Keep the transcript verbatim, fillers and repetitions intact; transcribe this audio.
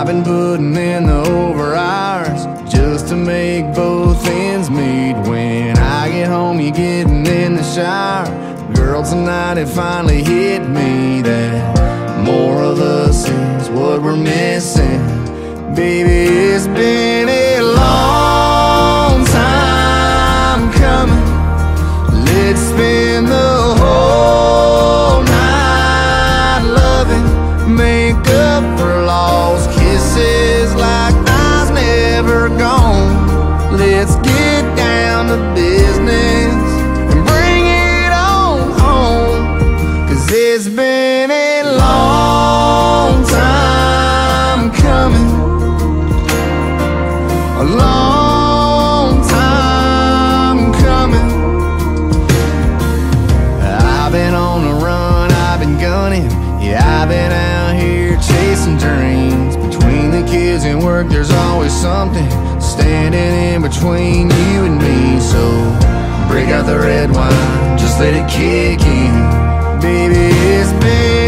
I've been putting in the over hours just to make both ends meet. When I get home, you getting in the shower. Girl, tonight it finally hit me that more of us is what we're missing. Baby, it's been a long time coming. Let's spend the whole night loving, make up for lost kisses like I's never gone. Let's get down to business and bring it on home, 'cause it's been a long time coming, a long time coming. I've been on the run, I've been gunning, yeah, I've been out here chasing dreams. Between the kids and work, there's always something standing in between you and me. So break out the red wine, just let it kick in. Baby, it's been